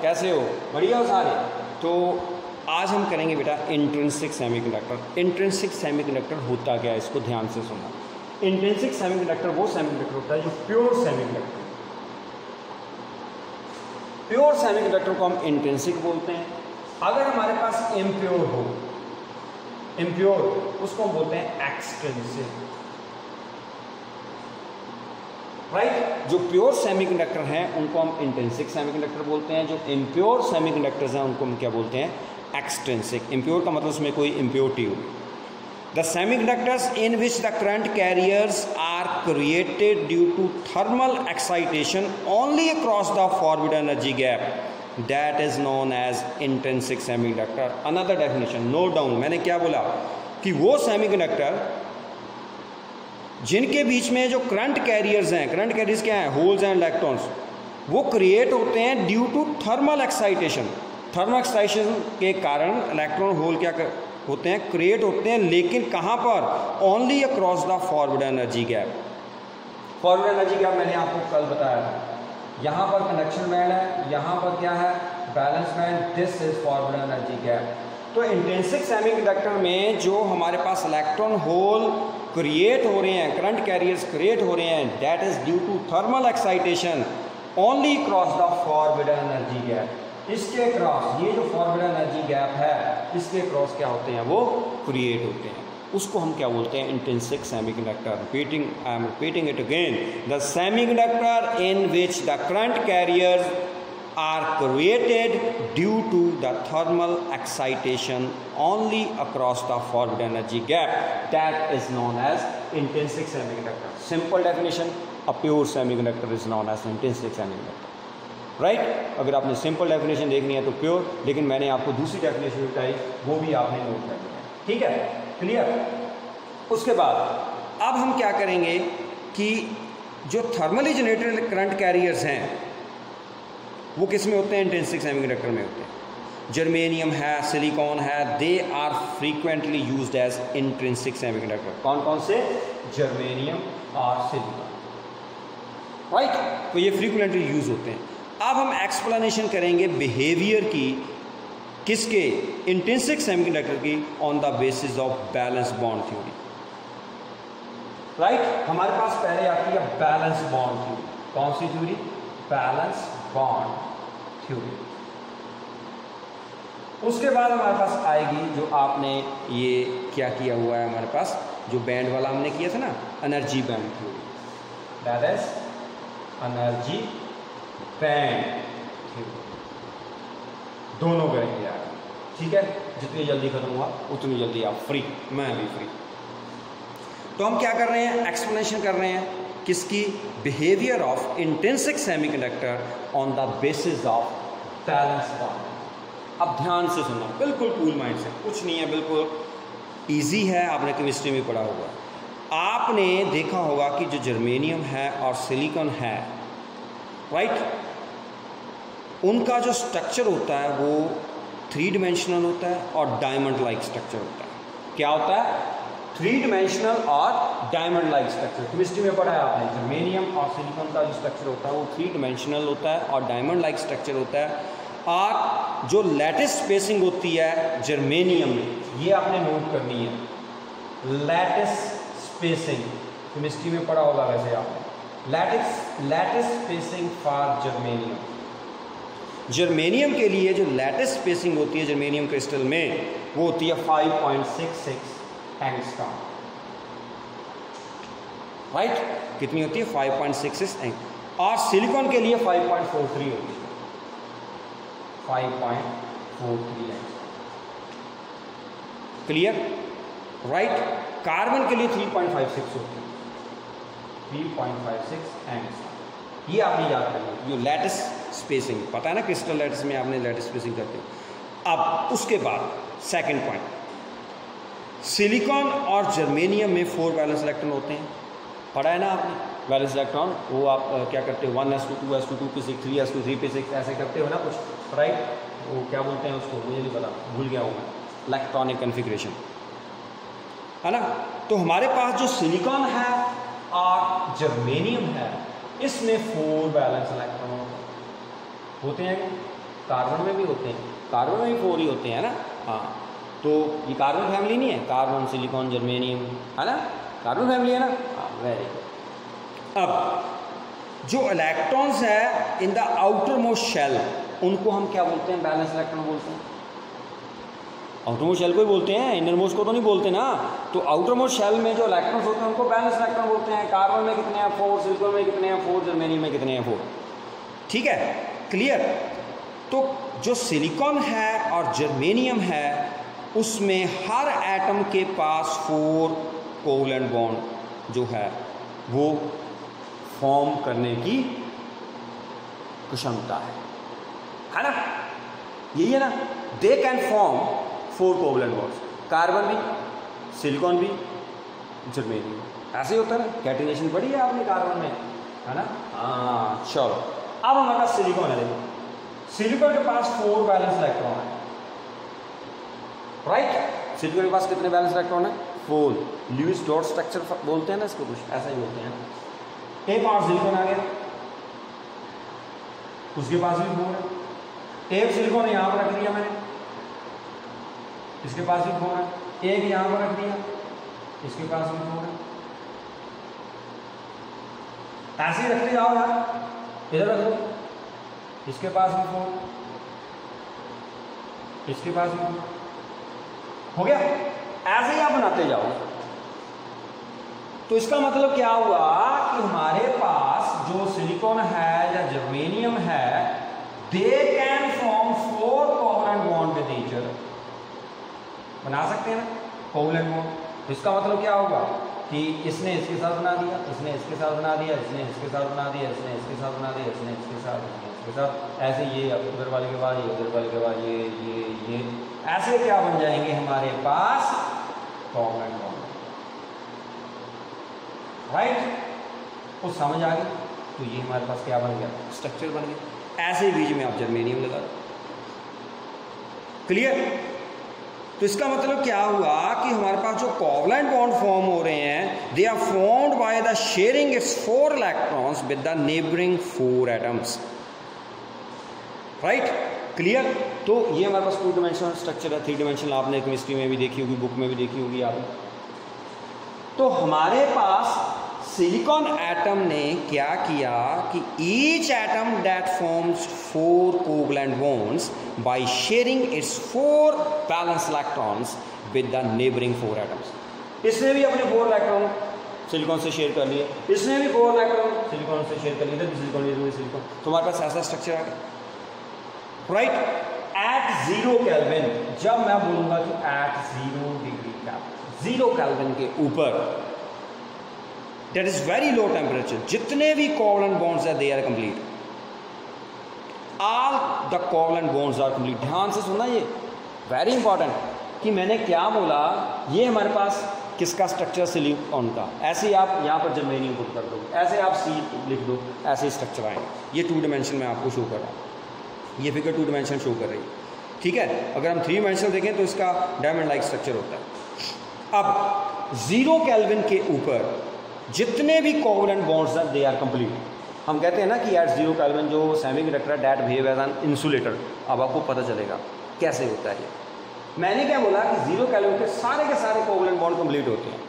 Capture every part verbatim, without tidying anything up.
कैसे हो? बढ़िया हो सारे? तो आज हम करेंगे बेटा इंट्रिंसिक सेमीकंडक्टर। इंट्रिंसिक सेमीकंडक्टर होता क्या है, इसको ध्यान से सुनना। इंट्रिंसिक सेमीकंडक्टर वो सेमीकंडक्टर होता है जो प्योर सेमीकंडक्टर। प्योर सेमीकंडक्टर को हम इंट्रिंसिक बोलते हैं। अगर हमारे पास इम्प्योर हो, इम्प्योर उसको हम बोलते हैं एक्सट्रिंसिक। राइट? जो प्योर सेमीकंडक्टर हैं उनको हम इंट्रिंसिक सेमीकंडक्टर बोलते हैं, जो इम्प्योर सेमीकंडक्टर्स हैं उनको हम क्या बोलते हैं? एक्सट्रिंसिक। इम्प्योर का मतलब उसमें कोई इम्प्योरिटी हो। The semiconductors in which the current carriers are created due to thermal excitation only across the forward energy gap, that is known as intrinsic semiconductor. Another definition, note down. मैंने क्या बोला कि वो सेमीकंडक्टर जिनके बीच में जो करंट कैरियर्स हैं, करंट कैरियर्स क्या हैं? होल्स एंड इलेक्ट्रॉन्स, वो क्रिएट होते हैं due to thermal excitation. Thermal excitation के कारण इलेक्ट्रॉन होल क्या कर, होते हैं? क्रिएट होते हैं, लेकिन कहाँ पर? Only across the forward energy gap. Forward energy gap मैंने आपको कल बताया था। यहाँ पर कंडक्शन बैंड है, यहाँ पर क्या है? Valence band. This is forward energy gap. तो इंट्रिंसिक सेमीकंडक्टर में जो हमारे पास इलेक्ट्रॉन होल क्रिएट हो रहे हैं, करंट कैरियर्स क्रिएट हो रहे हैं, that is due to thermal excitation only cross the forward energy gap. इसके क्रॉस, ये जो फॉरवर्ड एनर्जी गैप है, इसके क्रॉस क्या होते हैं? वो क्रिएट होते हैं। उसको हम क्या बोलते हैं? Intrinsic semiconductor. Repeating, I am repeating it again, the semiconductor in which the current carriers are created due to the thermal excitation only across the forward energy gap, that is known as intrinsic semiconductor. Simple definition, a pure semiconductor is known as intrinsic semiconductor. Right? अगर आपने simple definition देखनी है तो pure, लेकिन मैंने आपको दूसरी definition बताई, वो भी आपने नोट करनी है। ठीक है? क्लियर? उसके बाद अब हम क्या करेंगे कि जो थर्मली जनरेटेड करंट कैरियर्स हैं वो किस में होते हैं? इंट्रिंसिक सेमीकंडक्टर में होते हैं। जर्मेनियम है, सिलिकॉन है, they are frequently used as intrinsic semiconductor. कौन कौन से? जर्मेनियम और सिलिकॉन। राइट? तो ये फ्रीक्वेंटली यूज होते हैं। अब हम एक्सप्लेनेशन करेंगे बिहेवियर की, किसके? इंट्रिंसिक सेमीकंडक्टर की, on the basis of valence bond theory. Right? हमारे पास पहले आती है बैलेंस बॉन्ड थ्योरी। कौन सी थ्योरी? Valence bond theory. उसके बाद हमारे पास आएगी जो आपने ये क्या किया हुआ है, हमारे पास जो बैंड वाला हमने किया था ना, energy band theory. That is energy band theory. दोनों करेंगे यार। ठीक है? जितनी जल्दी खत्म हुआ उतनी जल्दी आप फ्री, मैं भी फ्री। तो हम क्या कर रहे हैं? एक्सप्लेनेशन कर रहे हैं किसकी? Behaviour of intrinsic semiconductor on the basis of valence bond. अब ध्यान से सुनना, बिल्कुल कूल माइंड से, कुछ नहीं है, बिल्कुल इजी है, आपने केमिस्ट्री में पढ़ा होगा। आपने देखा होगा कि जो जर्मेनियम है और सिलिकॉन है, राइट, उनका जो स्ट्रक्चर होता है वो थ्री डिमेंशनल होता है और डायमंड लाइक स्ट्रक्चर होता है। क्या होता है? थ्री डिमेंशनल और डायमंड लाइक स्ट्रक्चर। केमिस्ट्री में पढ़ा है आपने, जर्मेनियम और सिलिकॉन का जो स्ट्रक्चर होता है वो थ्री डिमेंशनल होता है और डायमंड लाइक स्ट्रक्चर होता है। और जो लैटिस स्पेसिंग होती है जर्मेनियम में, ये आपने नोट करनी है। लैटिस स्पेसिंग केमिस्ट्री में पढ़ा होगा वैसे आपने। Lattice lattice spacing for germanium. Germanium के लिए जो लैटिस स्पेसिंग होती है जर्मेनियम क्रिस्टल में, वो होती है five point six six angstrom. Right? कितनी होती है? Five point six six ang. और सिलिकॉन के लिए फाइव पॉइंट फोर थ्री होती है। Five point four three angstrom. Clear? Right? Carbon के लिए थ्री पॉइंट फाइव सिक्स होती है। Three point five six angstrom. ये आपने याद करना है। ये लैटिस स्पेसिंग पता है ना, क्रिस्टल लैटिस में आपने लैटिस स्पेसिंग करते हो। अब उसके बाद सेकंड पॉइंट, सिलिकॉन और जर्मेनियम में फोर वैलेंस इलेक्ट्रॉन होते हैं। पढ़ा है ना आपने? वैलेंस इलेक्ट्रॉन वो आप आ, क्या करते हो? One S two, two S two, two P six, three S two, three P six, ऐसे करते हो ना कुछ, राइट? वो क्या बोलते हैं उसको, मुझे नहीं पता, भूल गया हूँ मैं। इलेक्ट्रॉनिक कन्फिग्रेशन, है ना? तो हमारे पास जो सिलिकॉन है और जर्मेनियम है, इसमें फोर वैलेंस इलेक्ट्रॉन होते हैं। कार्बन में भी होते हैं, कार्बन में भी फोर ही होते हैं ना। हाँ, तो ये कार्बन फैमिली नहीं है, कार्बन सिलिकॉन जर्मेनियम है ना, कार्बन फैमिली है ना। हाँ, वेरी गुड। अब जो इलेक्ट्रॉन्स है in the outermost shell, उनको हम क्या बोलते हैं? बैलेंस इलेक्ट्रॉन बोलते हैं। आउटर मोस्ट शेल को ही बोलते हैं, इनर मोस्ट को तो नहीं बोलते ना। तो आउटर मोस्ट शेल में जो इलेक्ट्रॉन्स होते हैं उनको बैलेंस इलेक्ट्रॉन बोलते हैं। कार्बन में कितने हैं? फोर, सिलिकॉन में कितने हैं? फोर, जर्मेनियम में कितने हैं? फोर। ठीक है, क्लियर। तो जो सिलिकॉन है और जर्मेनियम है उसमें हर एटम के पास फोर कोवलेंट बॉन्ड जो है वो फॉर्म करने की क्षमता है, है ना, यही है ना। They can form four covalent bonds, carbon भी, सिलिकॉन भी, जर्मेनियम। ऐसे ही होता है ना। कैटिनेशन पढ़ी है आपने कार्बन में, है ना। हाँ, चलो अब हमारे पास सिलिकॉन है। देखो सिलिकॉन के पास फोर बैलेंस इलेक्ट्रॉन है, राइट। सिलिकॉन के पास कितने बैलेंस इलेक्ट्रॉन है? फोर। ल्यूइस डॉट स्ट्रक्चर बोलते हैं ना इसको, कुछ ऐसा ही बोलते हैं। एक और सिलिकॉन आ गया, उसके पास भी फोर है। एक सिलिकॉन यहां पर रख दिया मैंने, इसके पास भी फोर है। एक यहां पर रख दिया, इसके पास भी फोर है। ऐसे ही रखते जाओ यार, इधर रख दो, इसके पास भी फोर, इसके पास भी फोर, हो गया। ऐसे ही आप बनाते जाओ। तो इसका मतलब क्या हुआ कि हमारे पास जो सिलिकॉन है या जर्मेनियम है, they can form four covalent bond with each other. बना सकते हैं ना कोवलेंट बॉन्ड। तो इसका मतलब क्या होगा कि इसने इसके साथ बना दिया, इसने इसके साथ बना दिया, इसने इसके साथ बना दिया, इसने इसके साथ बना दिया, इसने इसके साथ इसके साथ, ऐसे ये उधर वाले के बाद ये, उधर वाले के बाद ये ये ये, ऐसे क्या बन जाएंगे हमारे पास? Covalent bond, right. वो समझ आ गई। तो ये हमारे पास क्या बन गया? स्ट्रक्चर बन गया। ऐसे ही बीच में आप जर्मेनियम लगा दो। क्लियर। तो इसका मतलब क्या हुआ कि हमारे पास जो कोवलेंट बॉन्ड फॉर्म हो रहे हैं, they are formed by the sharing its four electrons with the neighbouring four atoms, right. Clear. तो ये हमारे पास टू डिमेंशनल स्ट्रक्चर है। थ्री डिमेंशनल आपने केमिस्ट्री में भी देखी होगी, बुक में भी देखी होगी आपने। तो हमारे पास सिलिकॉन एटम ने क्या किया कि each atom that forms four covalent bonds by sharing its four valence electrons with the neighbouring four atoms. इसने भी अपने फोर इलेक्ट्रॉन सिलिकॉन से शेयर कर लिए, इसने भी फोर इलेक्ट्रॉन सिलिकॉन से शेयर कर लिए, इधर भी सिलिकॉन, इधर भी सिलिकॉन। तो हमारे पास ऐसा स्ट्रक्चर आ गया, राइट। एट जीरो केल्विन, जब मैं बोलूंगा कि at zero degree zero kelvin के ऊपर, that is very low temperature, जितने भी कोवलेंट बॉन्ड्स है they are complete, all the covalent bonds are complete. ध्यान से सुनना, ये वेरी इंपॉर्टेंट कि मैंने क्या बोला। ये हमारे पास किसका स्ट्रक्चर? सिलिकॉन का। ऐसे ही आप यहाँ पर जर्मेनियम पुट कर दो, ऐसे आप सी लिख दो, ऐसे ही स्ट्रक्चर आएंगे। ये टू डिमेंशन में आपको शो कर रहा हूँ, ये फिगर टू डिमेंशन शो कर रही है, ठीक है। अगर हम थ्री डिमेंशनल देखें तो इसका डायमंड लाइक स्ट्रक्चर होता है। अब जीरो केल्विन के ऊपर जितने भी कोवलेंट बॉन्ड्स हैं दे आर कंप्लीट। हम कहते हैं ना कि एट जीरो केल्विन जो semiconductor that behave as an insulator. अब आपको पता चलेगा कैसे होता है ये। मैंने क्या बोला कि जीरो केल्विन के सारे के सारे कोवलेंट बॉन्ड कंप्लीट होते हैं।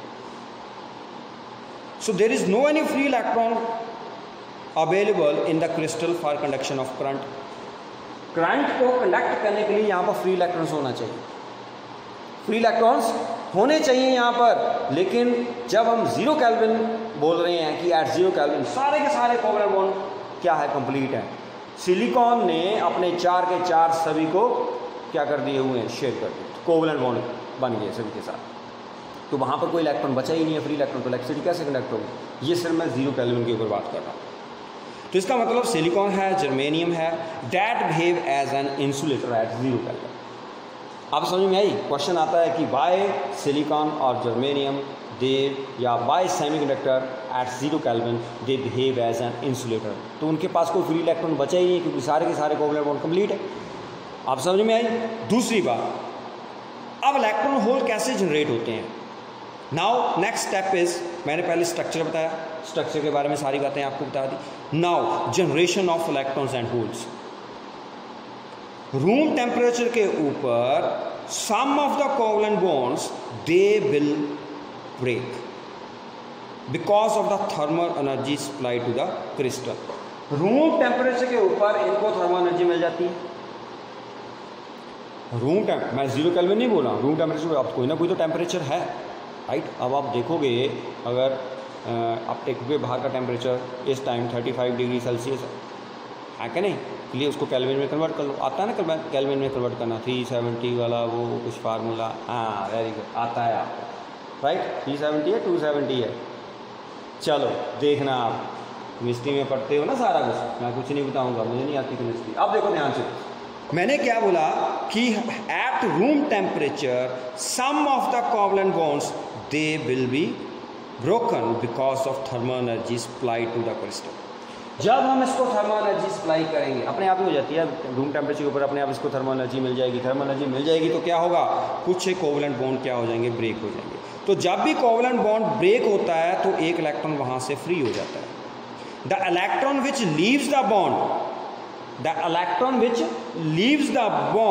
So there is no any free electron available in the crystal for conduction of current. Current को कंडक्ट करने के लिए यहाँ पर फ्री इलेक्ट्रॉन्स होना चाहिए, फ्री इलेक्ट्रॉन्स होने चाहिए यहाँ पर। लेकिन जब हम जीरो केल्विन बोल रहे हैं कि एट जीरो केल्विन सारे के सारे कोवलेंट बॉन्ड क्या है? कंप्लीट है। सिलिकॉन ने अपने चार के चार सभी को क्या कर दिए हुए हैं? शेयर कर दिए, कोवलेंट बॉन्ड बन गए सभी के साथ। तो वहाँ पर कोई इलेक्ट्रॉन बचा ही नहीं है फ्री इलेक्ट्रॉन, तो इलेक्ट्रिसिटी कैसे कंडक्ट होगी? ये सिर्फ मैं जीरो केल्विन के ऊपर बात कर रहा हूँ। तो इसका मतलब सिलिकॉन है, जर्मेनियम है, that behave as an insulator at zero kelvin. आप समझ में आई? क्वेश्चन आता है कि वाई सिलिकॉन और जर्मेनियम दे या why semiconductor at zero kelvin they behave as an insulator. तो उनके पास कोई फ्री इलेक्ट्रॉन बचा ही नहीं क्योंकि सारे के सारे कोवलेंट बॉन्ड कंप्लीट है। आप समझ में आई? दूसरी बात, अब इलेक्ट्रॉन होल कैसे जनरेट होते हैं? नाउ नेक्स्ट स्टेप इज, मैंने पहले स्ट्रक्चर बताया, स्ट्रक्चर के बारे में सारी बातें आपको बता दी। Now generation of electrons and holes. Room temperature के ऊपर some of the covalent bonds they will break because of the thermal energy supply to the crystal. Room temperature के ऊपर इनको थर्मल एनर्जी मिल जाती है। रूम टेम्प मैं zero kelvin नहीं बोल रहा हूँ, रूम टेम्परेचर अब कोई ना कोई तो टेम्परेचर है, राइट। अब आप देखोगे अगर आप देखोगे बाहर का टेम्परेचर इस time thirty five degree Celsius है क्या नहीं, इसलिए उसको केल्विन में कन्वर्ट कर लो। आता है ना केल्विन में कन्वर्ट करना, थ्री सेवेंटी वाला वो कुछ फार्मूला, हाँ वेरी गुड, आता है आपको, राइट। थ्री सेवेंटी है, टू सेवेंटी है, चलो देखना आप केमिस्ट्री में पढ़ते हो ना सारा कुछ, मैं कुछ नहीं बताऊंगा, मुझे नहीं आती केमिस्ट्री। अब देखो ध्यान से, मैंने क्या बोला कि at room temperature some of the covalent bonds they will be broken because of thermal energy supply to the crystal. जब हम इसको थर्मल एनर्जी सप्लाई करेंगे, अपने आप ही हो जाती है, रूम टेम्परेचर के ऊपर अपने आप इसको थर्मल एनर्जी मिल जाएगी। थर्मल एनर्जी मिल जाएगी तो क्या होगा, कुछ एक कोवलेंट बॉन्ड क्या हो जाएंगे, ब्रेक हो जाएंगे। तो जब भी कोवलेंट बॉन्ड ब्रेक होता है तो एक इलेक्ट्रॉन वहाँ से फ्री हो जाता है। The electron which leaves the bond The electron which leaves the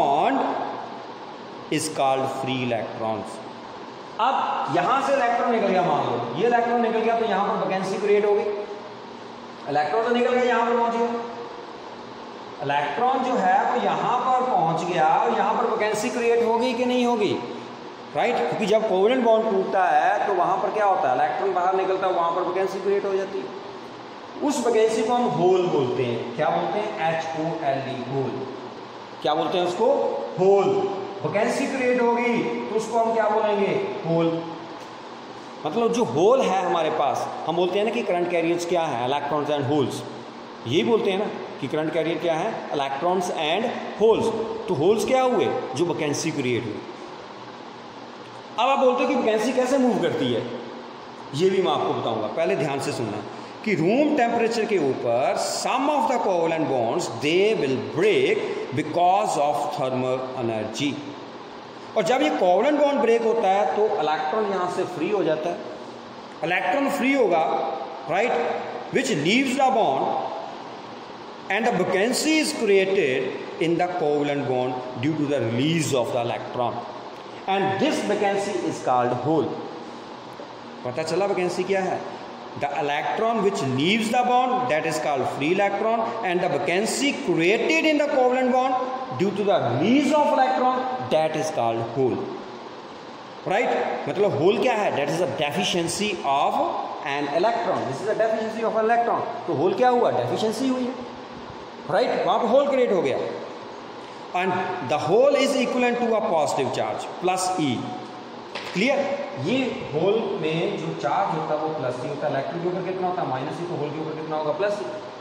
bond is called free electrons। अब यहां से इलेक्ट्रॉन निकल गया, मान लो ये इलेक्ट्रॉन निकल गया तो यहां पर वैकेंसी क्रिएट हो गई। इलेक्ट्रॉन तो निकल गया, यहां पर पहुंच गया, इलेक्ट्रॉन जो है वो यहां पर पहुंच गया और यहां पर वैकेंसी क्रिएट होगी कि नहीं होगी, राइट। क्योंकि जब कोवलेंट बॉन्ड टूटता है तो वहां पर क्या होता है, इलेक्ट्रॉन बाहर निकलता है, वहां पर वैकेंसी क्रिएट हो जाती है। उस वैकेंसी को हम होल बोलते हैं। क्या बोलते हैं, H O L E, hole. क्या बोलते हैं उसको, होल। वैकेंसी क्रिएट होगी तो उसको हम क्या बोलेंगे, होल। मतलब जो होल है हमारे पास, हम बोलते हैं ना कि करंट कैरियर्स क्या है, इलेक्ट्रॉन्स एंड होल्स, यही बोलते हैं ना कि करंट कैरियर क्या है, इलेक्ट्रॉन्स एंड होल्स। तो होल्स क्या हुए, जो वैकेंसी क्रिएट हुई। अब आप बोलते हो कि वैकेंसी कैसे मूव करती है, ये भी मैं आपको बताऊंगा, पहले ध्यान से सुनना कि रूम टेम्परेचर के ऊपर some of the covalent bonds they will break because of thermal energy. और जब ये कोवलेंट बॉन्ड ब्रेक होता है तो इलेक्ट्रॉन यहाँ से फ्री हो जाता है। इलेक्ट्रॉन फ्री होगा, right, which leaves the bond and the vacancy is created in the covalent bond due to the release of the electron and this vacancy is called hole. पता चला vacancy क्या है, the electron which leaves the bond, that is called free electron, and the vacancy created in the covalent bond due to the release of electron, that is called hole, right। मतलब hole क्या है, that is a deficiency of an electron, this is a deficiency of an electron। तो hole क्या हुआ, deficiency हुई है, right, वहाँ पर hole create हो गया। and the hole is equivalent to a positive charge plus E, क्लियर। ये होल में जो चार्ज होता है वो प्लस ही होता है, इलेक्ट्रॉन के ऊपर कितना होता है, माइनस ही, तो होल के ऊपर कितना होगा, प्लस।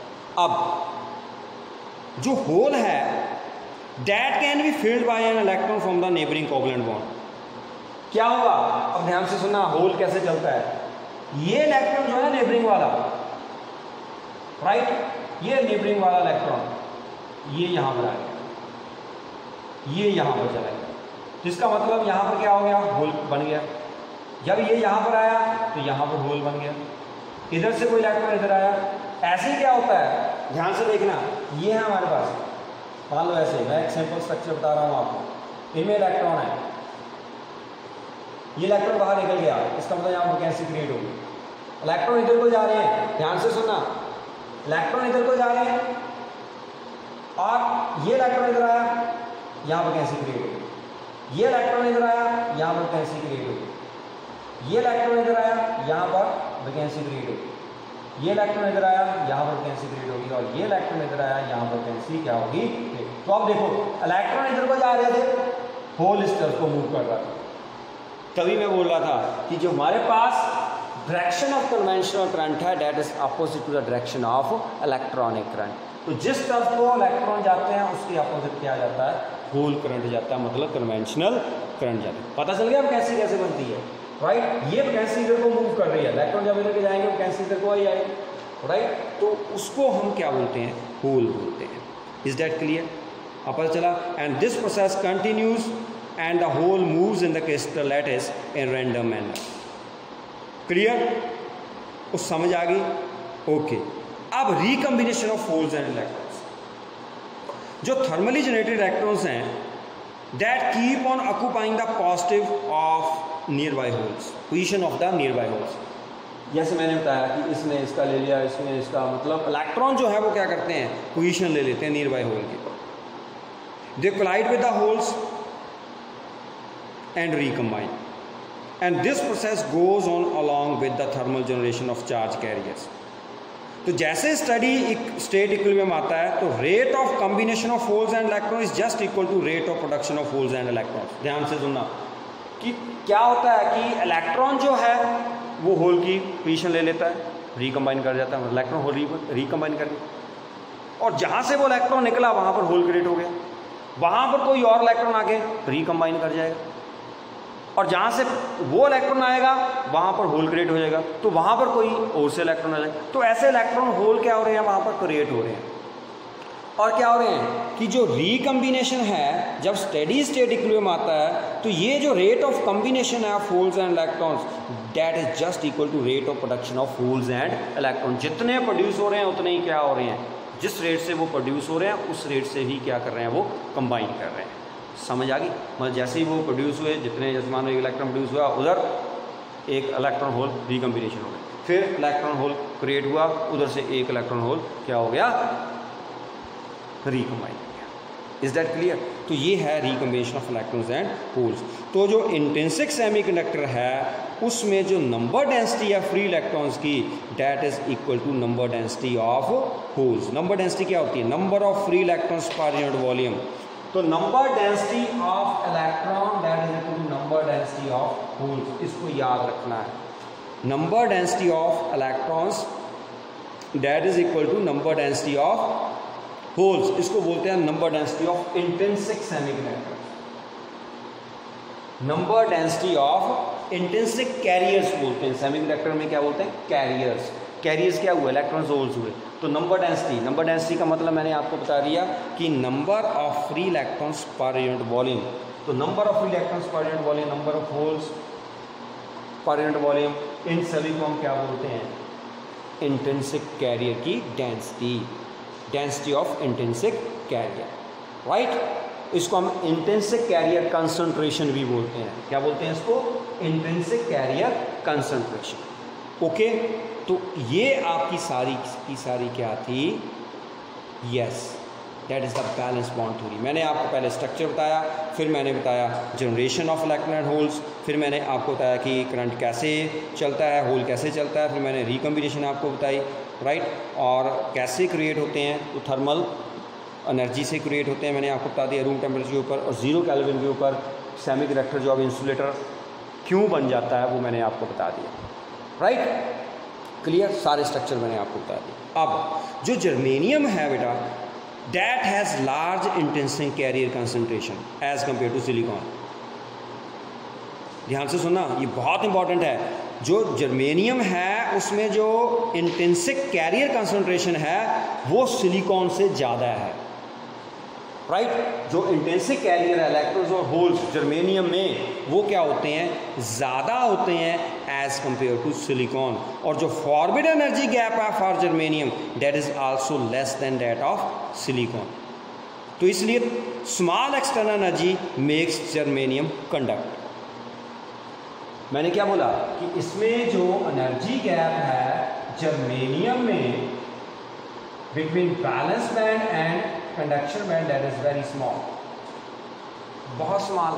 अब जो होल है that can be filled by an electron from the neighbouring covalent bond. क्या होगा, अब ध्यान से सुनना, होल कैसे चलता है। ये इलेक्ट्रॉन जो है नेबरिंग वाला, राइट, ये नेबरिंग वाला इलेक्ट्रॉन ये यहां पर आ गया, ये यहां पर चला गया, जिसका मतलब यहाँ पर क्या हो गया, होल बन गया। जब ये यहाँ पर आया तो यहाँ पर होल बन गया, इधर से कोई इलेक्ट्रॉन इधर आया, ऐसे ही क्या होता है, ध्यान से देखना, ये है हमारे पास, मान लो ऐसे, मैं एक सिंपल स्ट्रक्चर बता रहा हूँ आपको, इनमें इलेक्ट्रॉन है, ये इलेक्ट्रॉन बाहर निकल गया, इसका मतलब यहाँ वैकेंसी क्रिएट होगी। इलेक्ट्रॉन इधर को जा रहे हैं, ध्यान से सुनना, इलेक्ट्रॉन इधर को जा रहे हैं और ये इलेक्ट्रॉन इधर आया, यहाँ वैकेंसी क्रिएट होगी। ये इलेक्ट्रॉन इधर आया, यहाँ पर वैकेंसी क्रिएट होगी। ये इलेक्ट्रॉन इधर आया, यहाँ पर वैकेंसी क्रिएट होगी। ये इलेक्ट्रॉन इधर आया, यहाँ पर वैकेंसी क्रिएट होगी, और ये इलेक्ट्रॉन इधर आया, यहाँ पर वैकेंसी क्या होगी। तो अब देखो, इलेक्ट्रॉन इधर को जा रहे थे, होल इस तरफ को मूव कर रहा था, तभी मैं बोल रहा था कि जो हमारे पास डायरेक्शन ऑफ कन्वेंशनल करंट है that is opposite to the direction of electronic current. तो जिस तरफ को इलेक्ट्रॉन जाते हैं उसके अपोजिट क्या जाता है, होल करंट जाता है, मतलब कन्वेंशनल करंट जाता है। पता चल गया वैकेंसी कैसे बनती है, राइट। ये वैकेंसी इधर को मूव कर रही है, इलेक्ट्रॉन जब इधर के जाएंगे वैकेंसी इधर को ही आएगी, राइट। तो उसको हम क्या बोलते हैं, होल बोलते हैं। इज दैट क्लियर, अब पता चला। And this process continues and the hole moves in the crystal lattice in random manner. Clear, उस समझ आ गई, ओके। अब recombination of holes and electrons. जो थर्मली जनरेटेड इलेक्ट्रॉन्स हैं that keep on occupying the positive of nearby holes, position of the nearby holes. जैसे मैंने बताया कि इसने इसका ले लिया, इसने इसका, मतलब इलेक्ट्रॉन जो है वो क्या करते हैं, पोजीशन ले लेते हैं नियर बाई होल की। They collide with the holes and recombine and this process goes on along with the thermal generation of charge carriers. तो जैसे स्टडी एक स्टेट इक्विलिब्रियम आता है तो rate of combination of holes and electron is just equal to rate of production of holes and electrons. ध्यान से सुनना कि क्या होता है कि इलेक्ट्रॉन जो है वो होल की पोजीशन ले लेता है, रिकम्बाइन कर जाता है, इलेक्ट्रॉन होल रिकम्बाइन कर गया, और जहाँ से वो इलेक्ट्रॉन निकला वहाँ पर होल क्रिएट हो गया, वहाँ पर कोई और इलेक्ट्रॉन आके रिकम्बाइन कर जाएगा, और जहाँ से वो इलेक्ट्रॉन आएगा वहाँ पर होल क्रिएट हो जाएगा, तो वहाँ पर कोई और से इलेक्ट्रॉन आ जाएगा। तो ऐसे इलेक्ट्रॉन होल क्या हो रहे हैं वहाँ पर क्रिएट हो रहे हैं। और क्या हो रहे हैं कि जो रिकम्बिनेशन है, जब स्टेडी स्टेट इक्विलिब्रियम आता है तो ये जो रेट ऑफ कम्बिनेशन है of holes and electrons that is just equal to rate of production of holes and electron. जितने प्रोड्यूस हो रहे हैं उतने ही क्या हो रहे हैं, जिस रेट से वो प्रोड्यूस हो रहे हैं उस रेट से ही क्या कर रहे हैं, वो कंबाइन कर रहे हैं। समझ आ गई? मतलब जैसे ही वो प्रोड्यूस हुए, जितने जैसे मानो एक इलेक्ट्रॉन प्रोड्यूस हुआ, उधर एक इलेक्ट्रॉन होल रिकम्बिनेशन हो गया, फिर इलेक्ट्रॉन होल क्रिएट हुआ, उधर से एक इलेक्ट्रॉन होल क्या हो गया, रिकम्बाइन हो गया। Is that clear? तो ये है recombination of electrons and holes. तो जो इंट्रिंसिक सेमीकंडक्टर है उसमें जो नंबर डेंसिटी है फ्री इलेक्ट्रॉन्स की that is equal to number density of holes. Number density क्या होती है, number of free electrons per unit volume. तो number density of electron that is equal to number density of holes. इसको याद रखना है। Number density of electrons that is equal to number density of holes. इसको बोलते हैं number density of intrinsic semiconductor, number density of intrinsic carriers बोलते हैं। Semiconductor में क्या बोलते हैं, कैरियर्स। कैरियर्स क्या हुए, इलेक्ट्रॉन्स होल्स हुए। तो नंबर डेंसिटी, नंबर डेंसिटी का मतलब मैंने आपको बता दिया कि number of free electrons per unit volume. तो number of free electrons per unit volume, number of holes per unit volume, इन सभी को हम क्या बोलते हैं, इंट्रिंसिक कैरियर की density, density of intrinsic carrier, right. इसको हम इंट्रिंसिक कैरियर कंसंट्रेशन भी बोलते हैं। क्या बोलते हैं इसको, इंट्रिंसिक कैरियर कंसंट्रेशन। ओके, तो ये आपकी सारी की सारी क्या थी, yes that is the valence bond theory. मैंने आपको पहले स्ट्रक्चर बताया, फिर मैंने बताया generation of electron and holes, फिर मैंने आपको बताया कि करंट कैसे चलता है, होल कैसे चलता है, फिर मैंने रिकम्बिनेशन आपको बताई, राइट, और कैसे क्रिएट होते हैं, तो थर्मल एनर्जी से क्रिएट होते हैं, मैंने आपको बता दिया रूम टेम्परेचर के ऊपर, और जीरो केल्विन के ऊपर सेमीकंडक्टर जो अब इंसुलेटर क्यों बन जाता है वो मैंने आपको बता दिया, राइट। क्लियर, सारे स्ट्रक्चर मैंने आपको बता दिए। अब जो जर्मेनियम है बेटा, that has large intrinsic carrier concentration as compare to silicon. ध्यान से सुनना, ये बहुत इंपॉर्टेंट है। जो जर्मेनियम है उसमें जो इंट्रिंसिक कैरियर कंसंट्रेशन है वो सिलिकॉन से ज़्यादा है, राइट right? जो इंट्रिंसिक कैरियर है इलेक्ट्रॉन्स और होल्स जर्मेनियम में वो क्या होते हैं, ज़्यादा होते हैं एज कंपेयर टू सिलिकॉन। और जो फॉरवर्ड एनर्जी गैप है for germanium that is also less than that of silicon. तो इसलिए small external energy makes germanium conduct. मैंने क्या बोला कि इसमें जो एनर्जी गैप है जर्मेनियम में between valence band and conduction band that is very small, बहुत स्मॉल,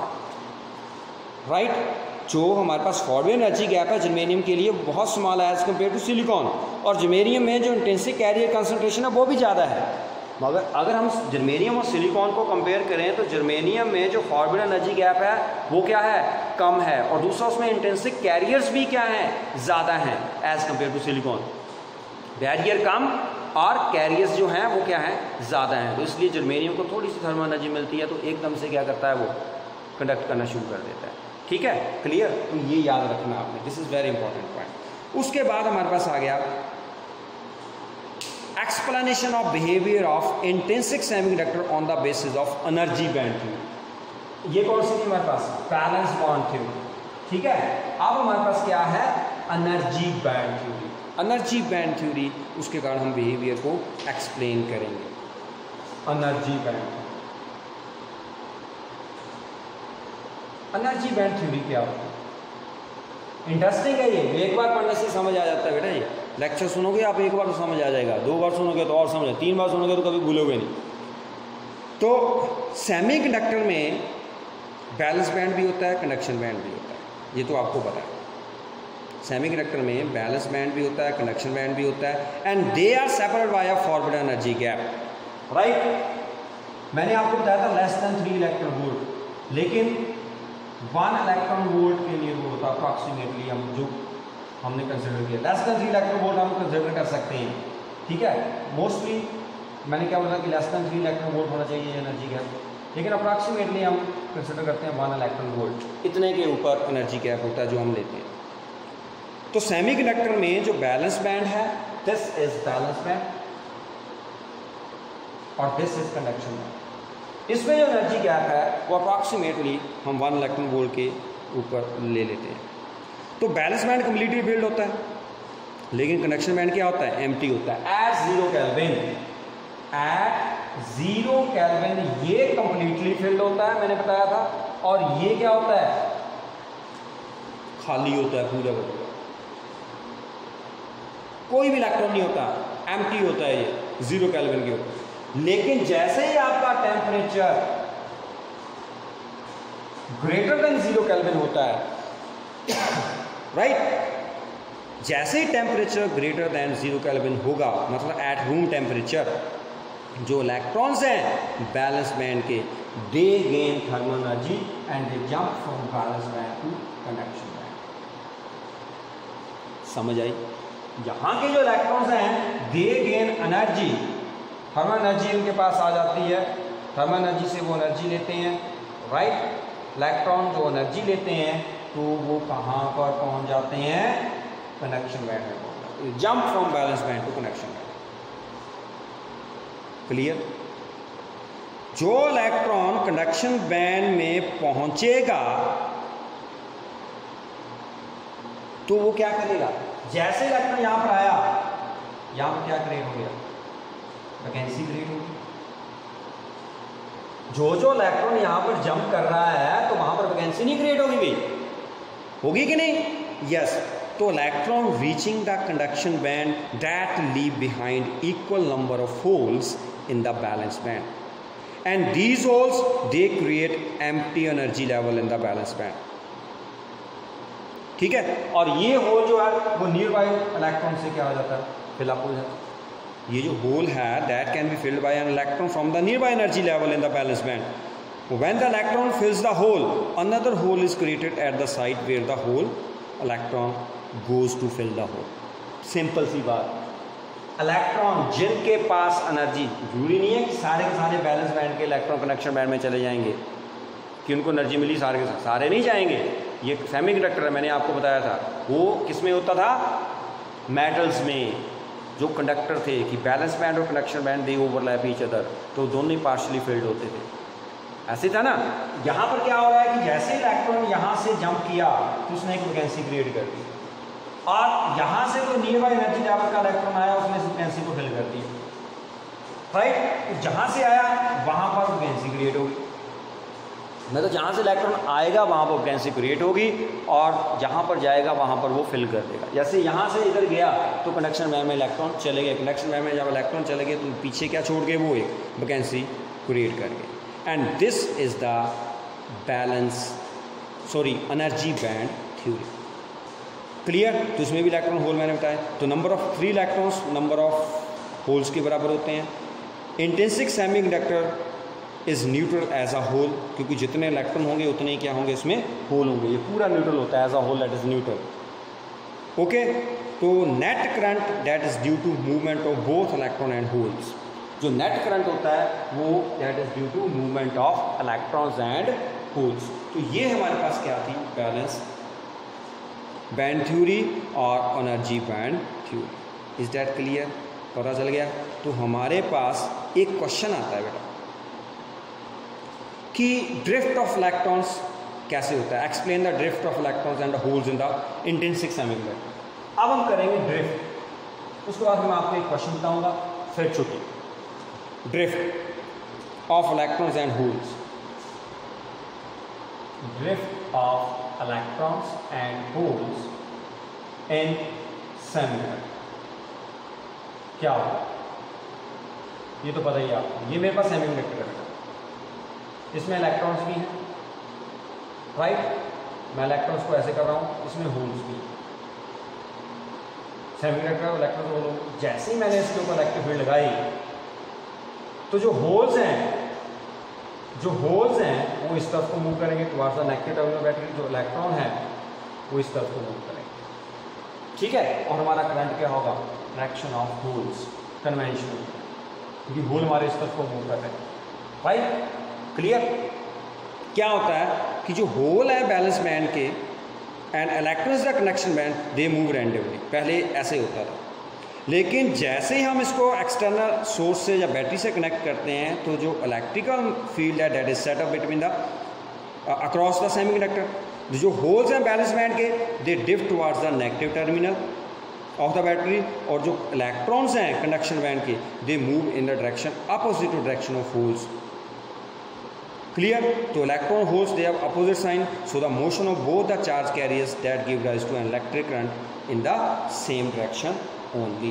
राइट। जो हमारे पास फॉरवर्ड एनर्जी गैप है जर्मेनियम के लिए बहुत स्मॉल है एज कम्पेयर टू सिलिकॉन, और जर्मेनियम में जो इंट्रिंसिक कैरियर कंसंट्रेशन है वो भी ज़्यादा है। मगर अगर हम जर्मेनियम और सिलिकॉन को कंपेयर करें तो जर्मेनियम में जो फॉरवर्ड एनर्जी गैप है वो क्या है, कम है, और दूसरा उसमें इंट्रिंसिक कैरियर्स भी क्या हैं, ज़्यादा हैं as compare to silicon. Barrier कम और कैरियर्स जो हैं वो क्या हैं, ज़्यादा हैं। तो इसलिए जर्मेनियम को थोड़ी सी थर्मल एनर्जी मिलती है तो एकदम से क्या करता है, वो कंडक्ट करना शुरू कर देता है। ठीक है, क्लियर। तो ये याद रखना आपने, this is very important point. उसके बाद हमारे पास आ गया explanation of behaviour of intrinsic semiconductor on the basis of energy band theory. ये कौन सी थी हमारे पास, बैलेंस बॉन्ड थ्योरी। ठीक है, अब हमारे पास क्या है, energy band theory. Energy band theory, उसके कारण हम बिहेवियर को एक्सप्लेन करेंगे। Energy band. Energy band theory क्या होती है? इंटरेस्टिंग है ये, एक बार पढ़ने से समझ आ जाता है बेटा। ये लेक्चर सुनोगे आप एक बार तो समझ आ जाएगा, दो बार सुनोगे तो और समझ, तीन बार सुनोगे तो कभी भूलोगे नहीं। तो सेमीकंडक्टर में बैलेंस बैंड भी होता है, कंडक्शन बैंड भी होता है, ये तो आपको पता है। सेमीकंडक्टर में बैलेंस बैंड भी होता है, कंडक्शन बैंड भी होता है, and they are separated by a forbidden energy gap, right. मैंने आपको बताया था less than three electron volt, लेकिन वन इलेक्ट्रॉन वोल्ट के लिए वो होता है अप्रॉक्सीमेटली, हम जो हमने कंसिडर किया less than three electron volt हम कंसिडर कर सकते हैं, ठीक है। मोस्टली मैंने क्या बोला कि less than three electron volt होना चाहिए एनर्जी गैप, लेकिन अप्रॉक्सीमेटली हम कंसिडर करते हैं वन इलेक्ट्रॉन वोल्ट, इतने के ऊपर एनर्जी गैप होता है जो हम लेते हैं। तो सेमीकंडक्टर में जो बैलेंस बैंड है, दिस इज बैलेंस बैंड और दिस इज कंडक्शन बैंड। इसमें जो एनर्जी गैप है वो अप्रॉक्सीमेटली हम वन इलेक्ट्रॉन वोल्ट के ऊपर ले लेते हैं। तो बैलेंस बैंड कम्प्लीटली फिल्ड होता है, लेकिन कंडक्शन बैंड क्या होता है? एम्प्टी होता है at zero kelvin. At zero kelvin ये कंप्लीटली फिल्ड होता है, मैंने बताया था, और ये क्या होता है? खाली होता है पूरा का पूरा, कोई भी इलेक्ट्रॉन नहीं होता, एम्प्टी होता है ये जीरो केल्विन के ऊपर। लेकिन जैसे ही आपका temperature greater than zero kelvin होता है, राइट, जैसे ही temperature greater than zero kelvin होगा, मतलब एट रूम टेम्परेचर, जो इलेक्ट्रॉन्स हैं बैलेंस बैंड के, they gain thermal energy and they jump from valence band to conduction band. समझ आई? यहाँ के जो इलेक्ट्रॉन्स हैं they gain energy, thermal energy उनके पास आ जाती है, थर्मल एनर्जी से वो एनर्जी लेते हैं, राइट। इलेक्ट्रॉन जो एनर्जी लेते हैं तो वो कहाँ पर पहुँच जाते हैं? कंडक्शन बैंड में पहुँच जाते हैं, jump from valence band to conduction band. Clear? जो इलेक्ट्रॉन कंडक्शन बैंड में पहुंचेगा तो वो क्या करेगा? जैसे इलेक्ट्रॉन यहां पर आया, यहां पर क्या क्रिएट हो गया? वैकेंसी क्रिएट होगी। जो जो इलेक्ट्रॉन यहां पर जंप कर रहा है तो वहां पर वैकेंसी नहीं क्रिएट होगी भाई? होगी कि नहीं? यस। तो electron reaching the conduction band that leave behind equal number of holes in the balance band and these holes they create empty energy level in the balance band, ठीक है। और ये होल जो है वो नियर बाय इलेक्ट्रॉन से क्या हो जाता है? फिल अप हो जाता है। ये जो होल है that can be filled by an electron from the nearby energy level in the balance band। when the electron fills the hole, another hole is created at the site where the whole electron goes to fill the hole। Simple सी बात, electron जिनके पास energy, जरूरी नहीं है कि सारे के सारे बैलेंस बैंड के इलेक्ट्रॉन कनेक्शन बैंड में चले जाएंगे कि उनको एनर्जी मिली, सारे के सारे नहीं जाएंगे। ये सेमीकंडक्टर है, मैंने आपको बताया था, वो किस में होता था? मेटल्स में, जो कंडक्टर थे कि बैलेंस बैंड और conduction band they overlap each other, तो दोनों ही पार्शली फिल्ड होते थे। ऐसे था ना? यहाँ पर क्या हो रहा है कि जैसे इलेक्ट्रॉन यहाँ से जंप किया तो उसने एक वैकेंसी क्रिएट कर दी, और यहाँ से कोई नियर बाय एनर्जी लेवल का इलेक्ट्रॉन आया उसने वैकेंसी को फिल कर दिया, राइट। जहाँ से आया वहाँ पर वैकेंसी क्रिएट होगी, मतलब जहाँ से इलेक्ट्रॉन आएगा वहाँ पर वैकेंसी क्रिएट होगी, और जहाँ पर जाएगा वहाँ पर वो फिल कर देगा। जैसे यहाँ से इधर गया तो कंडक्शन बैंड में इलेक्ट्रॉन चले गए, कंडक्शन बैंड में जब इलेक्ट्रॉन चले गए तो पीछे क्या छोड़ गए? वो एक वैकेंसी क्रिएट कर गए। And this is the valence sorry energy band theory. Clear? तो इसमें भी इलेक्ट्रॉन होल मैंने बताया। तो number of free electrons number of holes के बराबर होते हैं। Intrinsic semiconductor is neutral as a whole, क्योंकि जितने इलेक्ट्रॉन होंगे उतने ही क्या होंगे? इसमें होल होंगे। ये पूरा न्यूट्रल होता है, as a whole that is neutral. Okay, तो net current that is due to movement of both electron and holes. जो नेट करंट होता है वो that is due to movement of electrons and holes. तो ये हमारे पास क्या थी? बैलेंस बैंड थ्योरी और energy band theory. Is that clear? पता चल गया? तो हमारे पास एक क्वेश्चन आता है बेटा कि ड्रिफ्ट ऑफ इलेक्ट्रॉन्स कैसे होता है? Explain the drift of electrons and the holes in the intrinsic semiconductor. अब हम करेंगे ड्रिफ्ट, उसके बाद मैं आपको एक क्वेश्चन बताऊंगा, फिर छुट्टी। Drift of electrons and holes. Drift of electrons and holes in semiconductor. क्या होगा ये तो पता ही है आपको। ये मेरे पास सेमीकंडक्टर है, इसमें इलेक्ट्रॉन्स भी हैं, राइट। मैं इलेक्ट्रॉन्स को ऐसे कर रहा हूँ, इसमें होल्स भी। सेमीकंडक्टर इलेक्ट्रॉन होल, जैसे ही मैंने इसके ऊपर इलेक्ट्रिक फील्ड लगाई तो जो होल्स हैं जो होल्स हैं वो इस तरफ को मूव करेंगे towards the negative terminal battery. जो इलेक्ट्रॉन है वो इस तरफ को मूव करेंगे, ठीक है। और हमारा करंट क्या होगा? डायरेक्शन ऑफ होल्स, कन्वेंशनल, क्योंकि होल हमारे इस तरफ को मूव कर रहे हैं, राइट। क्लियर? क्या होता है कि जो होल है बैलेंस बैंड के and electrons the conduction band they move randomly. पहले ऐसे होता था, लेकिन जैसे ही हम इसको एक्सटर्नल सोर्स से या बैटरी से कनेक्ट करते हैं तो जो इलेक्ट्रिकल फील्ड है that is set up between the across the semiconductor, जो होल्स हैं बैलेंस बैंड के they drift towards the negative terminal of the battery, और जो इलेक्ट्रॉन्स हैं कंडक्शन बैंड के they move in the direction opposite to direction of holes. Clear? तो electron holes they have opposite sign, so the motion of both the charge carriers that give rise to an electric current in the same direction only.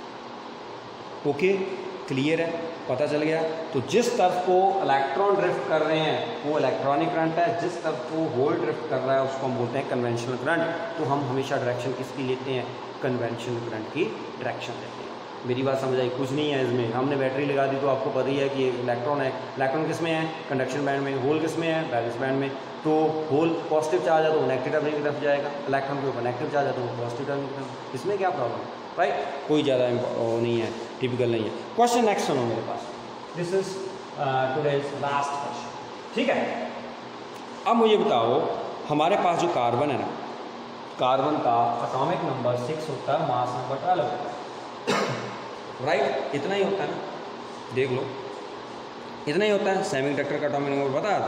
Okay, clear है? पता चल गया? तो जिस तरफ को electron drift कर रहे हैं वो इलेक्ट्रॉनिक करंट है, जिस तरफ को होल ड्रिफ्ट कर रहा है उसको हम बोलते हैं कन्वेंशनल करंट। तो हम हमेशा डायरेक्शन किसकी लेते हैं? कन्वेंशनल करंट की डायरेक्शन लेते हैं। मेरी बात समझ आई? कुछ नहीं है इसमें। हमने बैटरी लगा दी तो आपको पता ही है कि इलेक्ट्रॉन है, इलेक्ट्रॉन किस में है? कंडक्शन बैंड में। होल किस में है? बैलेंस बैंड में। तो होल पॉजिटिव चार्ज है तो नेगेटिव टर्मिनल की तरफ जाएगा, इलेक्ट्रॉन के ऊपर नेगेटिव चार्ज है तो वो पॉजिटिव टर्मिनल की तरफ। इसमें क्या प्रॉब्लम है, राइट? कोई ज़्यादा नहीं है, टिपिकल नहीं है। क्वेश्चन नेक्स्ट सुनो मेरे पास, this is today's last question, ठीक है। अब मुझे बताओ, हमारे पास जो कार्बन है ना, कार्बन का एटॉमिक नंबर सिक्स होता है, मास नंबर ट्वेल्व होता है, राइट? इतना ही होता है ना, देख लो, इतना ही होता है। सेमीकंडक्टर का एटॉमिक नंबर पता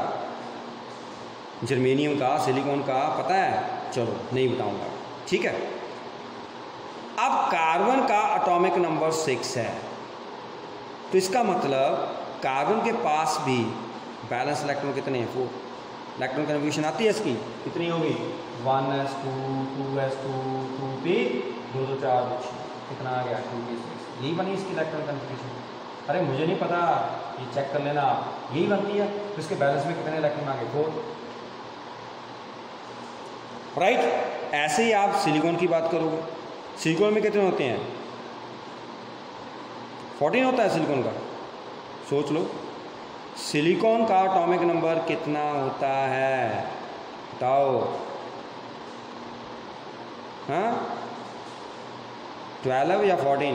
है? जर्मेनियम का, सिलिकॉन का पता है? चलो नहीं बताऊंगा, ठीक है। अब कार्बन का एटॉमिक नंबर सिक्स है, तो इसका मतलब कार्बन के पास भी बैलेंस इलेक्ट्रॉन कितने हैं? फोर। इलेक्ट्रॉन कन्फिग्रेशन आती है इसकी, कितनी होगी? One S two, two S two, two p, दो दो चार दो छः, कितना आ गया? Two p six. यही बनी इसकी इलेक्ट्रॉन कन्फिग्रेशन। अरे मुझे नहीं पता, ये चेक कर लेना, यही बनती है। तो इसके बैलेंस में कितने इलेक्ट्रॉन आ गए? Four, right. ऐसे ही आप सिलिकॉन की बात करोगे, सिलिकॉन में कितने होते हैं? फोर्टीन होता है सिलिकॉन का। सोच लो, सिलिकॉन का एटॉमिक नंबर कितना होता है? बताओ। हाँ, ट्वेल्व या फोर्टीन?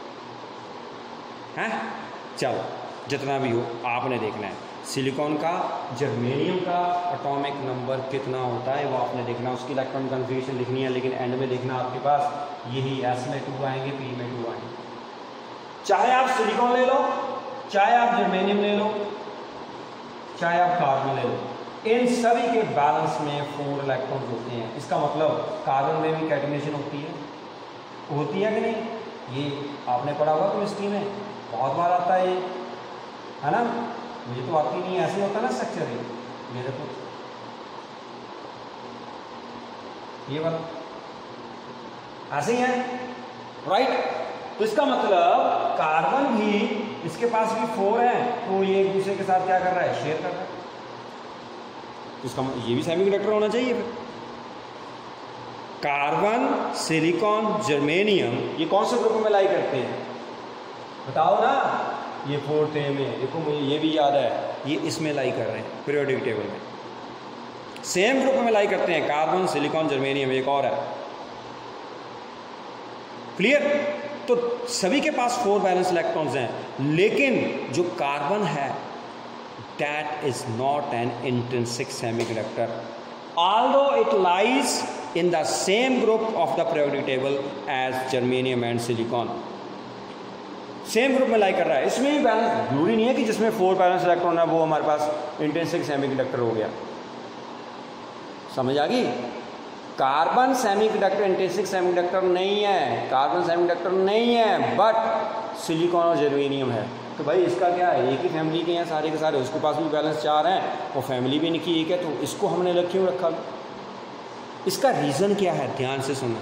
हैं? चलो, जितना भी हो आपने देखना है। सिलिकॉन का, जर्मेनियम का एटॉमिक नंबर कितना होता है वो आपने देखना है। उसकी इलेक्ट्रॉन कन्फिग्रेशन लिखनी है, लेकिन एंड में देखना आपके पास यही, एस में टू आएंगे, पी में टू आएंगे। चाहे आप सिलिकॉन ले लो, चाहे आप जर्मेनियम ले लो, चाहे आप कार्बन ले लो, इन सभी के बैलेंस में फोर इलेक्ट्रॉन्स होते हैं। इसका मतलब कार्बन में भी कैटेनाइजेशन होती है, होती है कि नहीं? ये आपने पढ़ा हुआ केमिस्ट्री में, बहुत बार आता है ये, है ना? मुझे तो आती नहीं है, ऐसे होता है ना स्ट्रक्चर। ये ये देखो, ये वाला ऐसे ही है, राइट? तो इसका मतलब कार्बन भी, इसके पास भी फोर है, तो ये एक दूसरे के साथ क्या कर रहा है? शेयर कर रहा है। तो इसका ये भी सेमीकंडक्टर होना चाहिए फिर। कार्बन, सिलिकॉन, जर्मेनियम, ये कौन से ग्रुप में लाई करते हैं? बताओ ना। ये फोर्थ ए में, देखो मुझे ये भी याद है, ये इसमें लाई कर रहे हैं पीरियोडिक टेबल में। सेम ग्रुप में लाई करते हैं कार्बन, सिलिकॉन, जर्मेनियम, एक और है। क्लियर? तो सभी के पास फोर वैलेंस इलेक्ट्रॉन्स हैं, लेकिन जो कार्बन है that is not an intrinsic semiconductor, although it lies in the same group of the periodic table as germanium and silicon। Same group में लाई कर रहा है, इसमें भी बैलेंस, जरूरी नहीं है कि जिसमें फोर बैलेंस इलेक्ट्रॉन है वो हमारे पास इंट्रिंसिक सेमीकंडक्टर हो गया। समझ आ गई? कार्बन सेमीकंडक्टर इंट्रिंसिक सेमीकंडक्टर नहीं है, कार्बन सेमीकंडक्टर नहीं है, बट सिलिकॉन और जर्मेनियम है। तो भाई इसका क्या है, एक ही फैमिली के हैं सारे के सारे, उसके पास भी बैलेंस चार हैं और फैमिली भी इनकी एक है, तो इसको हमने अलग क्यों रखा? इसका रीज़न क्या है, ध्यान से सुनना।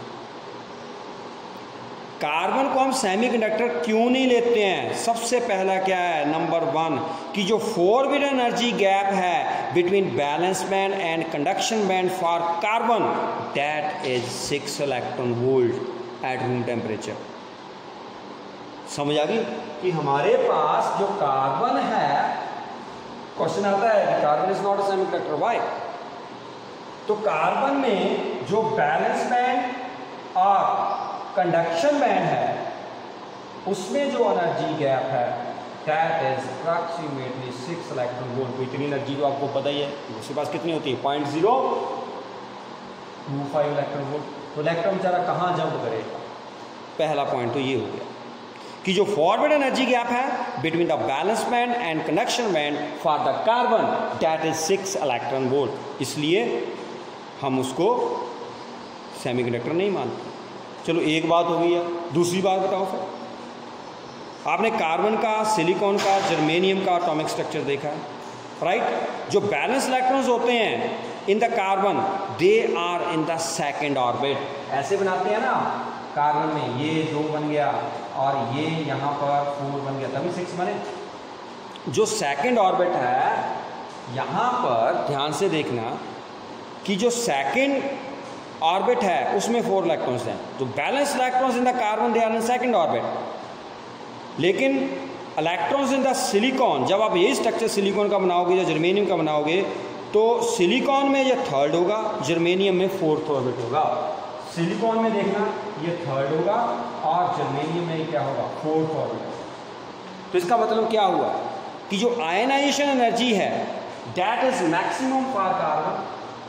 कार्बन को हम सेमीकंडक्टर क्यों नहीं लेते हैं? सबसे पहला क्या है, नंबर वन, कि जो फॉरवर्ड एनर्जी गैप है between valence band and conduction band for carbon, that is six electron volt at room temperature. समझ आ गई कि हमारे पास जो कार्बन है, क्वेश्चन आता है कि carbon is not a semiconductor, why? तो कार्बन में जो बैलेंस बैंड और कंडक्शन बैंड है उसमें जो एनर्जी गैप है that is approximately six electron volt. तो इतनी एनर्जी तो आपको पता ही है, उसके पास कितनी होती है, point zero two five electron volt. तो इलेक्ट्रॉन बेचारा कहाँ जंप करेगा? पहला पॉइंट तो ये हो गया कि जो फॉरवर्ड एनर्जी गैप है between the valence band and conduction band for the carbon that is six electron volt, इसलिए हम उसको सेमीकंडक्टर नहीं मानते। चलो एक बात हो गई है, दूसरी बात बताओ फिर। आपने कार्बन का, सिलिकॉन का, जर्मेनियम का एटॉमिक स्ट्रक्चर देखा है, राइट? जो बैलेंस इलेक्ट्रॉन्स होते हैं in the carbon, they are in the second orbit. ऐसे बनाते हैं ना कार्बन में, ये दो बन गया और ये यहाँ पर फोर बन गया, तभी सिक्स बने। जो सेकंड ऑर्बिट है यहाँ पर ध्यान से देखना कि जो सेकंड ऑर्बिट है उसमें फोर इलेक्ट्रॉन्स हैं, तो valence electrons in the carbon they are in second orbit. लेकिन इलेक्ट्रॉन्स इन द सिलिकॉन, जब आप यही स्ट्रक्चर सिलिकॉन का बनाओगे या जर्मेनियम का बनाओगे, तो सिलिकॉन में ये थर्ड होगा, जर्मेनियम में फोर्थ ऑर्बिट होगा। सिलिकॉन में देखना ये थर्ड होगा और जर्मेनियम में क्या होगा, फोर्थ ऑर्बिट। तो इसका मतलब क्या हुआ कि जो आयनाइजेशन एनर्जी है that is maximum for carbon.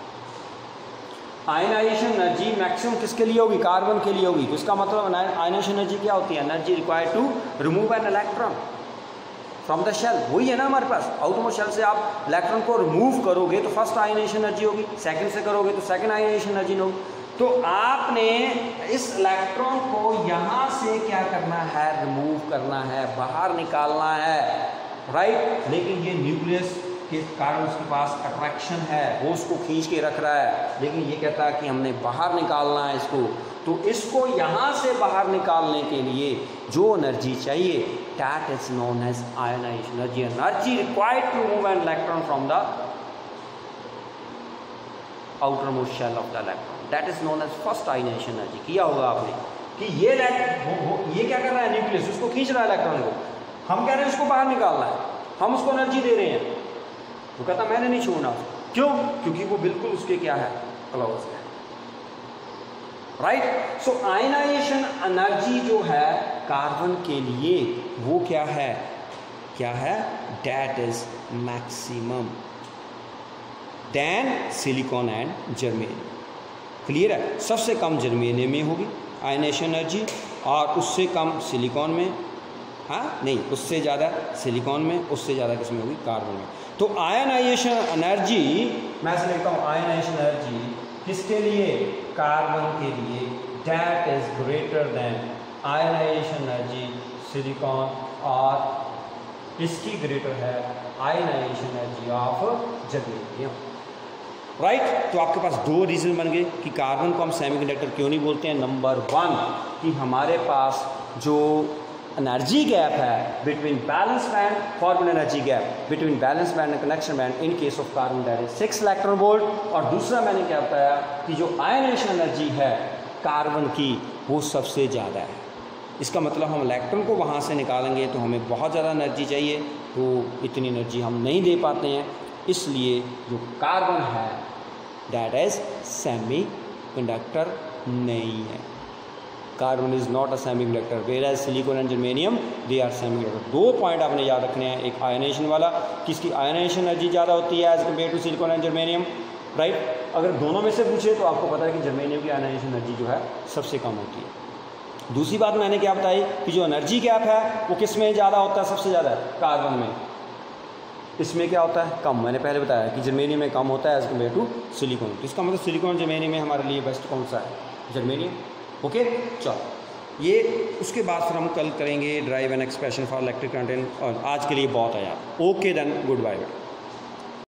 Ionization energy maximum किसके लिए होगी, कार्बन के लिए होगी। तो इसका मतलब आयनाइजेशन एनर्जी क्या होती है, energy required to remove an electron from the shell. वही है ना हमारे पास, आउटमोस्ट शेल से आप इलेक्ट्रॉन को रिमूव करोगे तो फर्स्ट आयनाइजेशन एनर्जी होगी, सेकंड से करोगे तो सेकंड आयनाइजेशन एनर्जी होगी। तो आपने इस इलेक्ट्रॉन को यहाँ से क्या करना है, रिमूव करना है, बाहर निकालना है, राइट? लेकिन ये न्यूक्लियस के कारण उसके पास अट्रैक्शन है, वो उसको खींच के रख रहा है, लेकिन ये कहता है कि हमने बाहर निकालना है इसको। तो इसको यहाँ से बाहर निकालने के लिए जो एनर्जी चाहिए that is known as ionization energy. Energy required to move an electron from the outermost shell of the electron, that is known as first ionization energy. किया होगा आपने कि ये वो, वो, ये क्या कर रहा है, न्यूक्लियस उसको खींच रहा है इलेक्ट्रॉन को, हम कह रहे हैं उसको बाहर निकालना है, हम उसको एनर्जी दे रहे हैं। वो कहता मैंने नहीं छोड़ना, क्यों? क्योंकि वो बिल्कुल उसके क्या है, क्लोज है, राइट? सो आयनाइजेशन एनर्जी जो है कार्बन के लिए वो क्या है, क्या है, that is maximum then silicon and germanium. Clear है? सबसे कम जर्मेनियम में होगी आयनाइजेशन एनर्जी और उससे कम सिलिकॉन में, हाँ नहीं, उससे ज़्यादा सिलिकॉन में, उससे ज़्यादा किसमें होगी, कार्बन में। तो आयनाइजेशन एनर्जी, मैं से लिखता हूँ आयनाइजेशन एनर्जी किसके लिए, कार्बन के लिए, that is greater than ionization energy silicon, और इसकी ग्रेटर है ionization energy of germanium, right? तो आपके पास दो रीज़न बन गए कि कार्बन को हम सेमीकंडक्टर क्यों नहीं बोलते हैं। नंबर वन कि हमारे पास जो एनर्जी गैप है between valence band, forbidden energy gap between valence band and conduction band in case of carbon that is six electron volt, और दूसरा मैंने क्या बताया कि जो आयनाइजेशन एनर्जी है कार्बन की वो सबसे ज़्यादा है। इसका मतलब हम इलेक्ट्रॉन को वहाँ से निकालेंगे तो हमें बहुत ज़्यादा एनर्जी चाहिए, तो इतनी एनर्जी हम नहीं दे पाते हैं, इसलिए जो कार्बन है दैट इज सेमी कंडक्टर नहीं है। Carbon is not a semiconductor, whereas silicon and germanium they are semiconductor. दो पॉइंट आपने याद रखने हैं, एक आयनाइजेशन वाला किसकी आयनाइजेशन एनर्जी ज़्यादा होती है as compare to silicon and germanium, right? अगर दोनों में से पूछे तो आपको पता है कि जर्मेनियम की आयनाइजेशन एनर्जी जो है सबसे कम होती है। दूसरी बात मैंने क्या बताई कि जो एनर्जी गैप है वो किस में ज़्यादा होता है, सबसे ज़्यादा कार्बन में। इसमें क्या होता है, कम। मैंने पहले बताया कि जर्मेनियम में कम होता है एज कम्पेयर टू सिलिकॉन। तो इसका मतलब सिलिकॉन जर्मेनियम में हमारे लिए बेस्ट कौन सा है, जर्मेनियम। ओके, चलो ये उसके बाद फिर हम कल करेंगे derive and expression for electric current. और आज के लिए बहुत है यार। Okay then, good bye.